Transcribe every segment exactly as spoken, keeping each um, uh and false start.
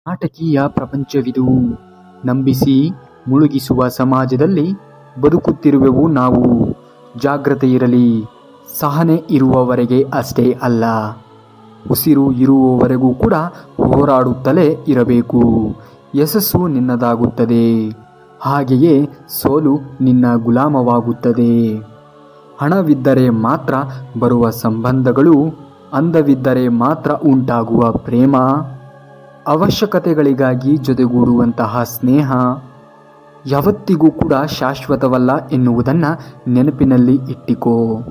ನಾಟಕೀಯ ಪ್ರಪಂಚವಿದು. ನಂಬಿಸಿ ಮುಳುಗಿಸುವ ಸಮಾಜದಲ್ಲಿ ಬದುಕುತ್ತಿರುವೆವು ನಾವು. ಜಾಗ್ರತೆ ಇರಲಿ. ಸಹನೆ ಇರುವವರೆಗೆ ಅಷ್ಟೇ ಅಲ್ಲ, ಉಸಿರು ಇರುವವರೆಗೂ ಕೂಡ ಹೋರಾಡುತ್ತಲೇ ಇರಬೇಕು. ಯಶಸ್ಸು ನಿನ್ನದಾಗುತ್ತದೆ, ಹಾಗೆಯೇ ಸೋಲು ನಿನ್ನ ಗುಲಾಮವಾಗುತ್ತದೆ. ಹಣವಿದ್ದರೆ ಮಾತ್ರ ಬರುವ ಸಂಬಂಧಗಳು, ಅಂದವಿದ್ದರೆ ಮಾತ್ರ ಉಂಟಾಗುವ ಪ್ರೇಮ, ಅವಶ್ಯಕತೆಗಳಿಗಾಗಿ ಜೊತೆಗೂಡುವಂತಹ ಸ್ನೇಹ ಯಾವತ್ತಿಗೂ ಕೂಡ ಶಾಶ್ವತವಲ್ಲ ಎನ್ನುವುದನ್ನು ನೆನಪಿನಲ್ಲಿ ಇಟ್ಟಿಕೋ.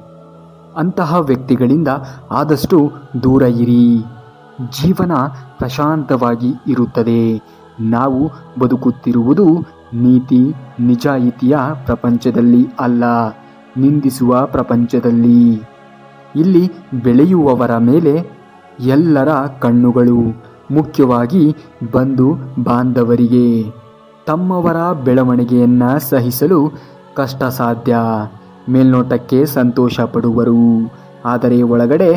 ಅಂತಹ ವ್ಯಕ್ತಿಗಳಿಂದ ಆದಷ್ಟು ದೂರ ಇರಿ. ಜೀವನ ಪ್ರಶಾಂತವಾಗಿ ಇರುತ್ತದೆ. ನಾವು ಬದುಕುತ್ತಿರುವುದು ನೀತಿ ನಿಜಾಯಿತಿಯ ಪ್ರಪಂಚದಲ್ಲಿ ಅಲ್ಲ, ನಿಂದಿಸುವ ಪ್ರಪಂಚದಲ್ಲಿ. ಇಲ್ಲಿ ಬೆಳೆಯುವವರ ಮೇಲೆ ಎಲ್ಲರ ಕಣ್ಣುಗಳು, ಮುಖ್ಯವಾಗಿ ಬಂಧು ಬಾಂಧವರಿಗೆ. ತಮ್ಮವರ ಬೆಳವಣಿಗೆಯನ್ನು ಸಹಿಸಲು ಕಷ್ಟ ಸಾಧ್ಯ. ಮೇಲ್ನೋಟಕ್ಕೆ ಸಂತೋಷ ಪಡುವರು, ಆದರೆ ಒಳಗಡೆ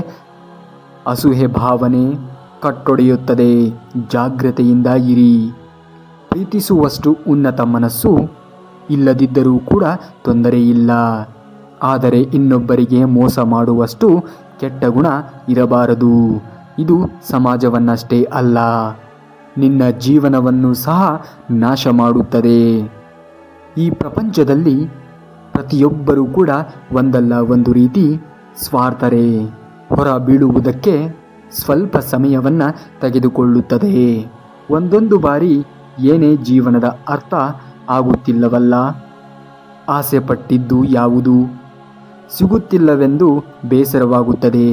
ಅಸೂಹೆ ಭಾವನೆ ಕಟ್ಟೊಡೆಯುತ್ತದೆ. ಜಾಗ್ರತೆಯಿಂದ ಇರಿ. ಪ್ರೀತಿಸುವಷ್ಟು ಉನ್ನತ ಮನಸ್ಸು ಇಲ್ಲದಿದ್ದರೂ ಕೂಡ ತೊಂದರೆ ಇಲ್ಲ, ಆದರೆ ಇನ್ನೊಬ್ಬರಿಗೆ ಮೋಸ ಮಾಡುವಷ್ಟು ಕೆಟ್ಟ ಗುಣ ಇರಬಾರದು. ಇದು ಸಮಾಜವನ್ನಷ್ಟೇ ಅಲ್ಲ, ನಿನ್ನ ಜೀವನವನ್ನು ಸಹ ನಾಶ ಮಾಡುತ್ತದೆ. ಈ ಪ್ರಪಂಚದಲ್ಲಿ ಪ್ರತಿಯೊಬ್ಬರೂ ಕೂಡ ಒಂದಲ್ಲ ಒಂದು ರೀತಿ ಸ್ವಾರ್ಥರೇ. ಹೊರ ಬೀಳುವುದಕ್ಕೆ ಸ್ವಲ್ಪ ಸಮಯವನ್ನು ತೆಗೆದುಕೊಳ್ಳುತ್ತದೆ. ಒಂದೊಂದು ಬಾರಿ ಏನೇ ಜೀವನದ ಅರ್ಥ ಆಗುತ್ತಿಲ್ಲವಲ್ಲ, ಆಸೆ ಪಟ್ಟಿದ್ದು ಯಾವುದು ಸಿಗುತ್ತಿಲ್ಲವೆಂದು ಬೇಸರವಾಗುತ್ತದೆ.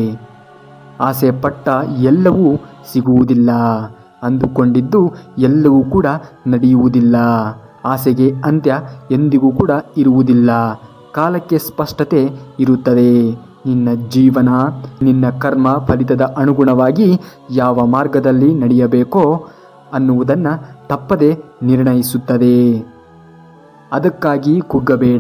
ಆಸೆ ಪಟ್ಟ ಎಲ್ಲವೂ ಸಿಗುವುದಿಲ್ಲ, ಅಂದುಕೊಂಡಿದ್ದು ಎಲ್ಲವೂ ಕೂಡ ನಡೆಯುವುದಿಲ್ಲ. ಆಸೆಗೆ ಅಂತ್ಯ ಎಂದಿಗೂ ಕೂಡ ಇರುವುದಿಲ್ಲ. ಕಾಲಕ್ಕೆ ಸ್ಪಷ್ಟತೆ ಇರುತ್ತದೆ. ನಿನ್ನ ಜೀವನ ನಿನ್ನ ಕರ್ಮ ಫಲಿತದ ಅನುಗುಣವಾಗಿ ಯಾವ ಮಾರ್ಗದಲ್ಲಿ ನಡೆಯಬೇಕೋ ಅನ್ನುವುದನ್ನು ತಪ್ಪದೆ ನಿರ್ಣಯಿಸುತ್ತದೆ. ಅದಕ್ಕಾಗಿ ಕುಗ್ಗಬೇಡ.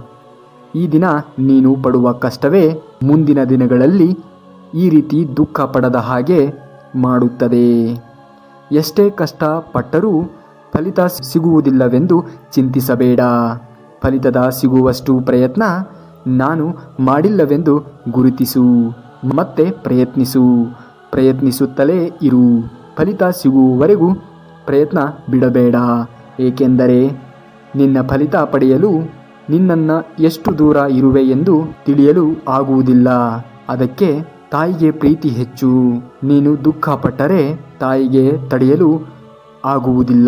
ಈ ದಿನ ನೀನು ಪಡುವ ಕಷ್ಟವೇ ಮುಂದಿನ ದಿನಗಳಲ್ಲಿ ಈ ರೀತಿ ದುಃಖ ಪಡದ ಹಾಗೆ ಮಾಡುತ್ತದೆ. ಎಷ್ಟೇ ಕಷ್ಟ ಪಟ್ಟರೂ ಫಲಿತ ಸಿಗುವುದಿಲ್ಲವೆಂದು ಚಿಂತಿಸಬೇಡ. ಫಲಿತದ ಸಿಗುವಷ್ಟು ಪ್ರಯತ್ನ ನಾನು ಮಾಡಿಲ್ಲವೆಂದು ಗುರುತಿಸು, ಮತ್ತೆ ಪ್ರಯತ್ನಿಸು. ಪ್ರಯತ್ನಿಸುತ್ತಲೇ ಇರು. ಫಲಿತ ಸಿಗುವವರೆಗೂ ಪ್ರಯತ್ನ ಬಿಡಬೇಡ. ಏಕೆಂದರೆ ನಿನ್ನ ಫಲಿತ ಪಡೆಯಲು ನಿನ್ನನ್ನು ಎಷ್ಟು ದೂರ ಇರುವೆ ಎಂದು ತಿಳಿಯಲು ಆಗುವುದಿಲ್ಲ. ಅದಕ್ಕೆ ತಾಯಿಗೆ ಪ್ರೀತಿ ಹೆಚ್ಚು. ನೀನು ದುಃಖ ಪಟ್ಟರೆ ತಾಯಿಗೆ ತಡೆಯಲು ಆಗುವುದಿಲ್ಲ.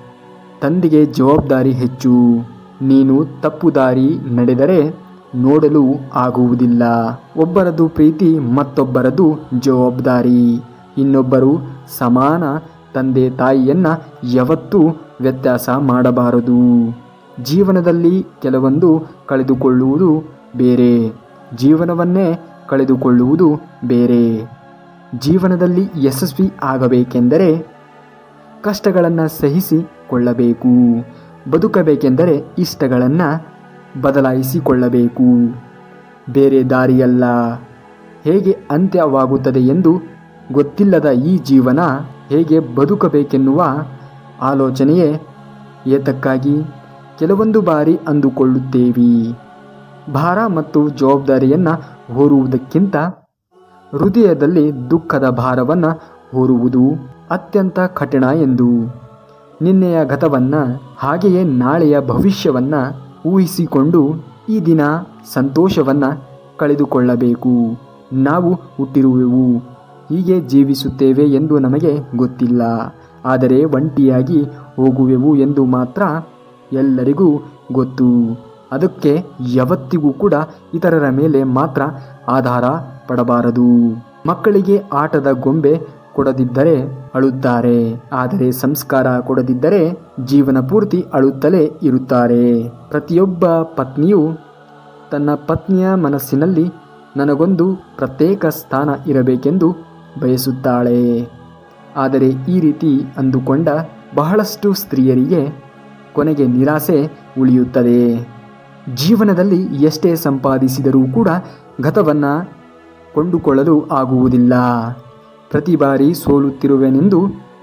ತಂದೆಗೆ ಜವಾಬ್ದಾರಿ ಹೆಚ್ಚು. ನೀನು ತಪ್ಪು ದಾರಿ ನಡೆದರೆ ನೋಡಲು ಆಗುವುದಿಲ್ಲ. ಒಬ್ಬರದು ಪ್ರೀತಿ, ಮತ್ತೊಬ್ಬರದು ಜವಾಬ್ದಾರಿ. ಇನ್ನೊಬ್ಬರು ಸಮಾನ ತಂದೆ ತಾಯಿಯನ್ನು ಯಾವತ್ತೂ ವ್ಯತ್ಯಾಸ ಮಾಡಬಾರದು. ಜೀವನದಲ್ಲಿ ಕೆಲವೊಂದು ಕಳೆದುಕೊಳ್ಳುವುದು ಬೇರೆ, ಜೀವನವನ್ನೇ ಕಳೆದುಕೊಳ್ಳುವುದು ಬೇರೆ. ಜೀವನದಲ್ಲಿ ಯಶಸ್ವಿ ಆಗಬೇಕೆಂದರೆ ಕಷ್ಟಗಳನ್ನು ಸಹಿಸಿಕೊಳ್ಳಬೇಕು. ಬದುಕಬೇಕೆಂದರೆ ಇಷ್ಟಗಳನ್ನು ಬದಲಾಯಿಸಿಕೊಳ್ಳಬೇಕು. ಬೇರೆ ದಾರಿಯಲ್ಲ. ಹೇಗೆ ಅಂತ್ಯವಾಗುತ್ತದೆ ಎಂದು ಗೊತ್ತಿಲ್ಲದ ಈ ಜೀವನ ಹೇಗೆ ಬದುಕಬೇಕೆನ್ನುವ ಆಲೋಚನೆಯೇ ಏತಕ್ಕಾಗಿ ಕೆಲವೊಂದು ಬಾರಿ ಅಂದುಕೊಳ್ಳುತ್ತೇವೆ. ಭಾರ ಮತ್ತು ಜವಾಬ್ದಾರಿಯನ್ನು ಹೊರುವುದಕ್ಕಿಂತ ಹೃದಯದಲ್ಲಿ ದುಃಖದ ಭಾರವನ್ನು ಹೊರುವುದು ಅತ್ಯಂತ ಕಠಿಣ ಎಂದು. ನಿನ್ನೆಯ ಗತವನ್ನು ಹಾಗೆಯೇ ನಾಳೆಯ ಭವಿಷ್ಯವನ್ನು ಊಹಿಸಿಕೊಂಡು ಈ ದಿನ ಸಂತೋಷವನ್ನು ಕಳೆದುಕೊಳ್ಳಬೇಕು. ನಾವು ಹುಟ್ಟಿರುವೆವು, ಹೀಗೆ ಜೀವಿಸುತ್ತೇವೆ ಎಂದು ನಮಗೆ ಗೊತ್ತಿಲ್ಲ, ಆದರೆ ಒಂಟಿಯಾಗಿ ಹೋಗುವೆವು ಎಂದು ಮಾತ್ರ ಎಲ್ಲರಿಗೂ ಗೊತ್ತು. ಅದಕ್ಕೆ ಯಾವತ್ತಿಗೂ ಕೂಡ ಇತರರ ಮೇಲೆ ಮಾತ್ರ ಆಧಾರ ಪಡಬಾರದು. ಮಕ್ಕಳಿಗೆ ಆಟದ ಗೊಂಬೆ ಕೊಡದಿದ್ದರೆ ಅಳುತ್ತಾರೆ, ಆದರೆ ಸಂಸ್ಕಾರ ಕೊಡದಿದ್ದರೆ ಜೀವನ ಪೂರ್ತಿ ಅಳುತ್ತಲೇ ಇರುತ್ತಾರೆ. ಪ್ರತಿಯೊಬ್ಬ ಪತ್ನಿಯು ತನ್ನ ಪತ್ನಿಯ ಮನಸ್ಸಿನಲ್ಲಿ ನನಗೊಂದು ಪ್ರತ್ಯೇಕ ಸ್ಥಾನ ಇರಬೇಕೆಂದು ಬಯಸುತ್ತಾಳೆ. ಆದರೆ ಈ ರೀತಿ ಅಂದುಕೊಂಡ ಬಹಳಷ್ಟು ಸ್ತ್ರೀಯರಿಗೆ ಕೊನೆಗೆ ನಿರಾಸೆ ಉಳಿಯುತ್ತದೆ. ಜೀವನದಲ್ಲಿ ಎಷ್ಟೇ ಸಂಪಾದಿಸಿದರೂ ಕೂಡ ಗತವನ್ನು ಕೊಂಡುಕೊಳ್ಳಲು ಆಗುವುದಿಲ್ಲ. ಪ್ರತಿ ಬಾರಿ ಸೋಲುತ್ತಿರುವೆನೆಂದು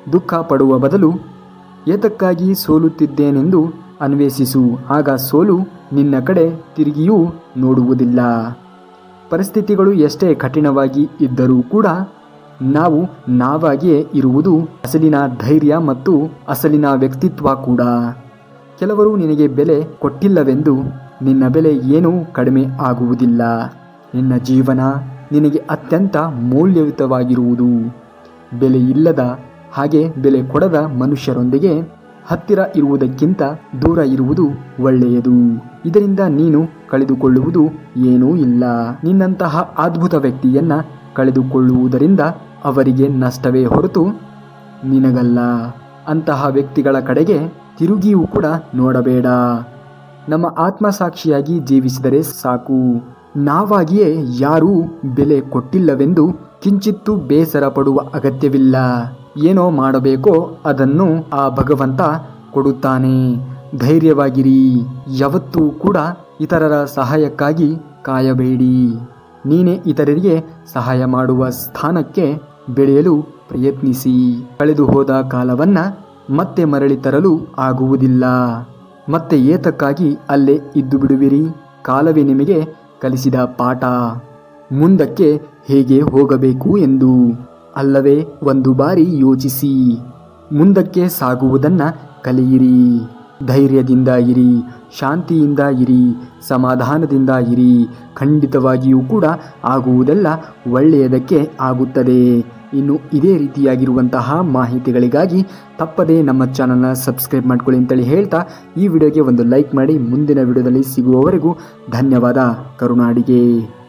ದುಃಖ ಪಡುವ ಬದಲು ಏತಕ್ಕಾಗಿ ಸೋಲುತ್ತಿದ್ದೇನೆಂದು ಅನ್ವೇಷಿಸು. ಆಗ ಸೋಲು ನಿನ್ನ ಕಡೆ ತಿರುಗಿಯೂ ನೋಡುವುದಿಲ್ಲ. ಪರಿಸ್ಥಿತಿಗಳು ಎಷ್ಟೇ ಕಠಿಣವಾಗಿ ಇದ್ದರೂ ಕೂಡ ನಾವು ನಾವಾಗಿಯೇ ಇರುವುದು ಅಸಲಿನ ಧೈರ್ಯ ಮತ್ತು ಅಸಲಿನ ವ್ಯಕ್ತಿತ್ವ ಕೂಡ. ಕೆಲವರು ನಿನಗೆ ಬೆಲೆ ಕೊಟ್ಟಿಲ್ಲವೆಂದು ನಿನ್ನ ಬೆಲೆ ಏನೂ ಕಡಿಮೆ ಆಗುವುದಿಲ್ಲ. ನಿನ್ನ ಜೀವನ ನಿನಗೆ ಅತ್ಯಂತ ಮೌಲ್ಯಯುತವಾಗಿರುವುದು. ಬೆಲೆ ಇಲ್ಲದ ಹಾಗೆ ಬೆಲೆ ಕೊಡದ ಮನುಷ್ಯರೊಂದಿಗೆ ಹತ್ತಿರ ಇರುವುದಕ್ಕಿಂತ ದೂರ ಇರುವುದು ಒಳ್ಳೆಯದು. ಇದರಿಂದ ನೀನು ಕಳೆದುಕೊಳ್ಳುವುದು ಏನೂ ಇಲ್ಲ. ನಿನ್ನಂತಹ ಅದ್ಭುತ ವ್ಯಕ್ತಿಯನ್ನ ಕಳೆದುಕೊಳ್ಳುವುದರಿಂದ ಅವರಿಗೆ ನಷ್ಟವೇ ಹೊರತು ನಿನಗಲ್ಲ. ಅಂತಹ ವ್ಯಕ್ತಿಗಳ ಕಡೆಗೆ ತಿರುಗಿಯೂ ಕೂಡ ನೋಡಬೇಡ. ನಮ್ಮ ಆತ್ಮಸಾಕ್ಷಿಯಾಗಿ ಜೀವಿಸಿದರೆ ಸಾಕು. ನಾವಾಗಿಯೇ ಯಾರೂ ಬೆಲೆ ಕೊಟ್ಟಿಲ್ಲವೆಂದು ಕಿಂಚಿತ್ತೂ ಬೇಸರ ಪಡುವ ಅಗತ್ಯವಿಲ್ಲ. ಏನೋ ಮಾಡಬೇಕೋ ಅದನ್ನು ಆ ಭಗವಂತ ಕೊಡುತ್ತಾನೆ. ಧೈರ್ಯವಾಗಿರಿ. ಯಾವತ್ತೂ ಕೂಡ ಇತರರ ಸಹಾಯಕ್ಕಾಗಿ ಕಾಯಬೇಡಿ. ನೀನೇ ಇತರರಿಗೆ ಸಹಾಯ ಮಾಡುವ ಸ್ಥಾನಕ್ಕೆ ಬೆಳೆಯಲು ಪ್ರಯತ್ನಿಸಿ. ಕಳೆದು ಹೋದ ಕಾಲವನ್ನ ಮತ್ತೆ ಮರಳಿ ತರಲು ಆಗುವುದಿಲ್ಲ. ಮತ್ತೆ ಏತಕ್ಕಾಗಿ ಅಲ್ಲೇ ಇದ್ದು ಬಿಡುವಿರಿ? ಕಾಲವೇ ನಿಮಗೆ ಕಲಿಸಿದ ಪಾಠ. ಮುಂದಕ್ಕೆ ಹೇಗೆ ಹೋಗಬೇಕು ಎಂದು ಅಲ್ಲವೇ ಒಂದು ಬಾರಿ ಯೋಚಿಸಿ. ಮುಂದಕ್ಕೆ ಸಾಗುವುದನ್ನ ಕಲಿಯಿರಿ. ಧೈರ್ಯದಿಂದ ಇರಿ, ಶಾಂತಿಯಿಂದ ಇರಿ, ಸಮಾಧಾನದಿಂದ ಇರಿ. ಖಂಡಿತವಾಗಿಯೂ ಕೂಡ ಆಗುವುದೆಲ್ಲ ಒಳ್ಳೆಯದಕ್ಕೆ ಆಗುತ್ತದೆ. ಇನ್ನು ಇದೇ ರೀತಿಯಾಗಿರುವಂತಹ ಮಾಹಿತಿಗಳಿಗಾಗಿ ತಪ್ಪದೇ ನಮ್ಮ ಚಾನಲ್ನ ಸಬ್ಸ್ಕ್ರೈಬ್ ಮಾಡ್ಕೊಳ್ಳಿ ಅಂತೇಳಿ ಹೇಳ್ತಾ ಈ ವಿಡಿಯೋಗೆ ಒಂದು ಲೈಕ್ ಮಾಡಿ. ಮುಂದಿನ ವಿಡಿಯೋದಲ್ಲಿ ಸಿಗುವವರೆಗೂ ಧನ್ಯವಾದ. ಕರುನಾಡಿಗೆ.